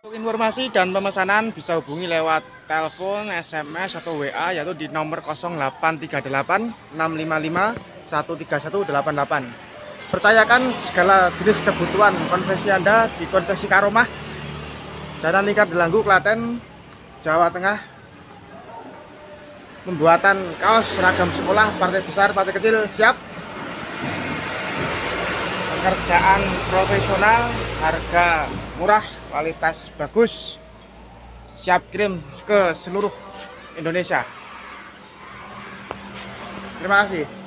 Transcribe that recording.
Untuk informasi dan pemesanan bisa hubungi lewat telepon, SMS, atau WA yaitu di nomor 0838 655 13188. Percayakan segala jenis kebutuhan konveksi Anda di Konveksi Karomah, Jalan Lingkar Delanggu, Klaten, Jawa Tengah. Pembuatan kaos seragam sekolah, partai besar, partai kecil siap. Pekerjaan profesional, harga murah, kualitas bagus, siap kirim ke seluruh Indonesia. Terima kasih.